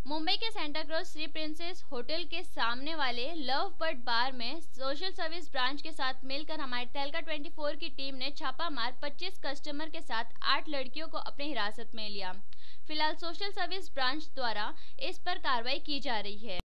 मुंबई के Santa Cruz Shri princess hotel के सामने वाले लव बर्ड बार में सोशल सर्विस ब्रांच के साथ मिलकर हमारी तहलका 24 की टीम ने छापा मार 25 कस्टमर के साथ 8 लड़कियों को अपने हिरासत में लिया। फिलहाल सोशल सर्विस ब्रांच द्वारा इस पर कार्रवाई की जा रही है।